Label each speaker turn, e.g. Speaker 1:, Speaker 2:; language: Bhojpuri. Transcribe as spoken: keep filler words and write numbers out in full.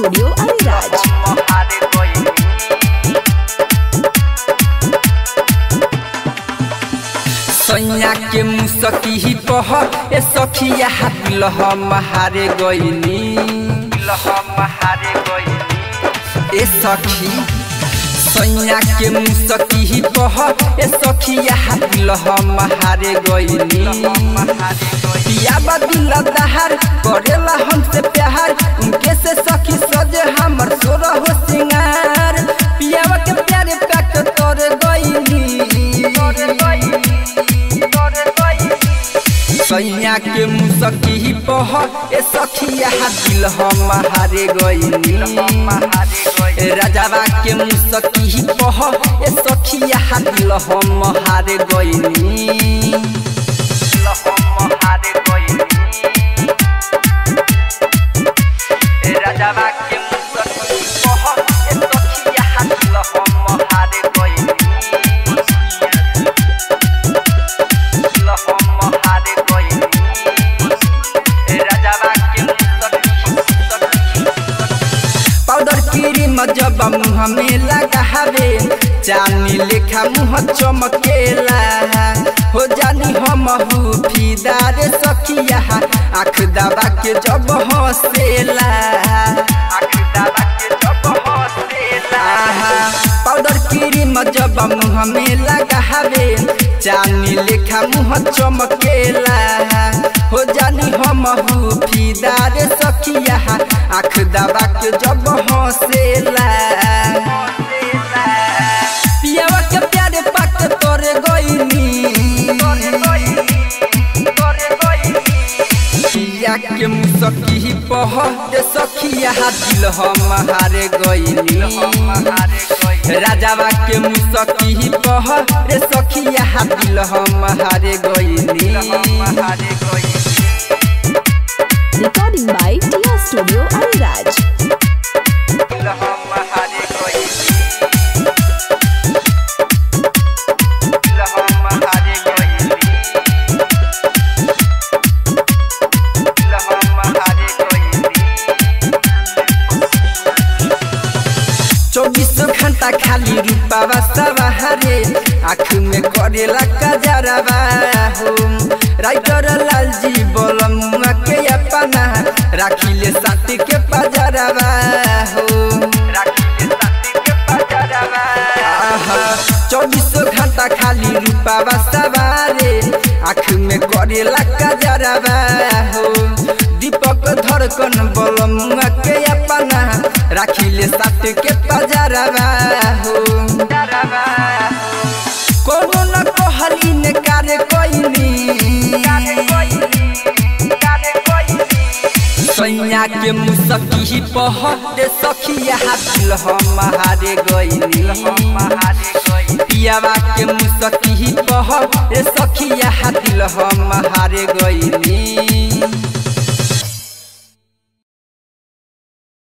Speaker 1: स्टूडियो अरेराज।
Speaker 2: सैया के मुसकी ही पह ए सखिया हाथ लह महारे गईनी लह महारे गईनी ए सखी सैया के मुसकी ही पह ए सखिया हाथ लह महारे गईनी पिया बदिल दहार करेला हमसे प्यार उनके से सखी सजे हमर सोरा हो सिंगार पियावा के प्यारे पैक तोरे गईनी तोरे गईनी सैया के मुसकी ही पह ए सखिया दिल हम हारे गईनी राजावा के मुसकी ही पह ए सखिया दिल हम हारे गईनी राजावा के मुसकी पह ए सखिया दिल हम हारे गईनी जब मुँह में लगावे चांदी लेखा मुँह चमकेला हो जानी हम फिदा रे सखिया आँख दबा के जब हंसेला आँख दबा के जब हंसेला पाउडर क्रीम जब मुँह में लगावे चांदी लेखा मुँह चमकेला हो जानी हम फिदा रे सखिया आँख दबा के जब हंसेला पियावा के प्यारे पाक तोरे गईनी पिया के मुसकी पह रे सखिया दिल हम हारे गईनी राजावा के मुसकी पह रे सखिया दिल हम हारे गईनी
Speaker 1: recording by Tiya studio Areraj.
Speaker 2: चौबीस घंटा खाली रूपावा सवारे आँख में करेला कजरवा हो राइटर लालजी बोलमुआ के अपना राखिले साथी के पजरवा हो राखिले साथी के पजरवा चौबीस घंटा खाली रूपावा सवारे आँख में करेला कजरवा हो दीपक धड़कन बोलमुआ के अपना राखिले साथ के पजरवा हो कोनो न कहली ने कार्य कोइनी सैया के मुसकी पह रे सखिया दिल हम हारे गईनी पियावा के मुसकी पह रे सखिया दिल हम हारे गईनी।